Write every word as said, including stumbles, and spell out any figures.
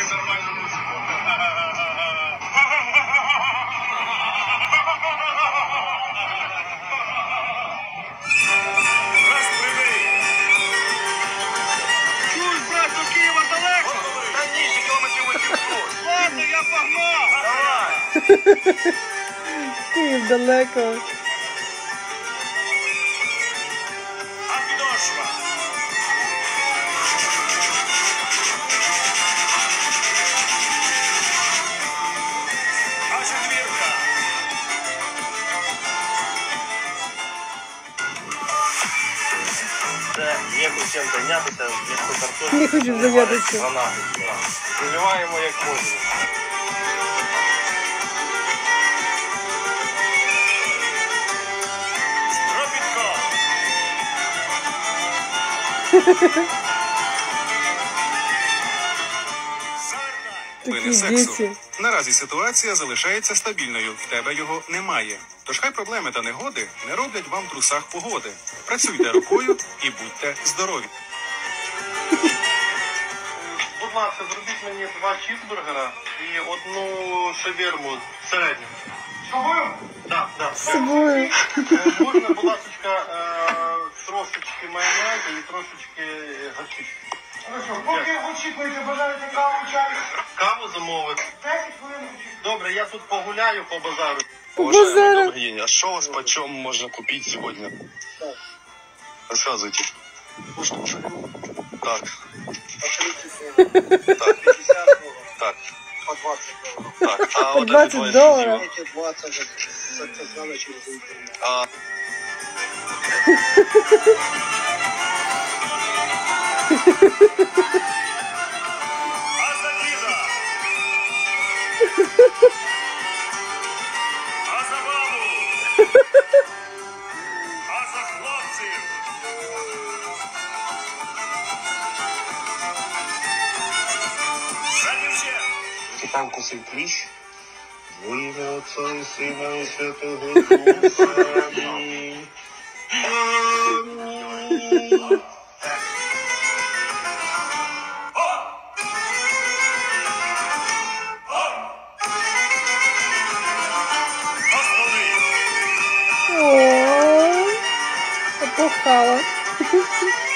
нормальну музику. Раз прибий. Чуєш, брат, до Києва далеко? Та ні, ще кілометрів вісімсот. Ладно, я погнав. Давай. Київ далеко. А підошва. А четвірка. Це ніяку чим зайнятися, якщо картошку. Не хочу зайнятися. Гранати. Виливаємо як можемо. Робітко. Такі діти. Наразі ситуація залишається стабільною, в тебе його немає. Тож хай проблеми та негоди не роблять вам в трусах погоди. Працюйте рукою і будьте здорові. Будь ласка, зробіть мені два чізбургера і одну шаверму середню. З тобою? Так, так. З собою. Можна, будь ласка, трошечки майонезу і трошечки горчички. Хорошо, поки очікуєте, бажаєте каву, чай? Каву замовити. десять хвилин очікуєте. Добре, я тут погуляю по базару. По базару. Добрый день. А что у вас почем можно купить сегодня? Рассказывайте. Так. Так. Так. По двадцать долларов. Так. А По вот эти двадцать два долларов. Эти двадцать заказали через интернет. А, А за діда! А за бабу! А за хлопців! За дівчат! там кусив кліщ. Во ім'я Отця і Сина і Святого Духа. Амінь. Амінь. Господи! О, опухала.